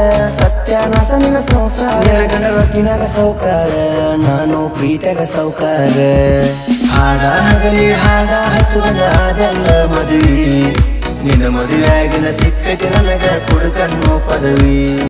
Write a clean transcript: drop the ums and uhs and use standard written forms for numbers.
ಸತ್ಯನಾಸನಿನ ಸಂಸಾರ ಗಂಡ ರೊಕ್ಕಿನಾಗ ಸೌಕಾರ ನಾನು ಪ್ರೀತಿಯಾಗ ಸೌಕಾರ ಹಾಡ ಹಗಲಿ ಹಾಡ ಹಚ್ಚುವಂಗ ಅದೆಲ್ಲ ಮದುವೆ ನಿನ್ನ ಮದುವೆ ಆಗಿನ ಸಿಕ್ಕೈತಿ ನನಗ ಕುಡುಕನ್ನೋ ಪದವಿ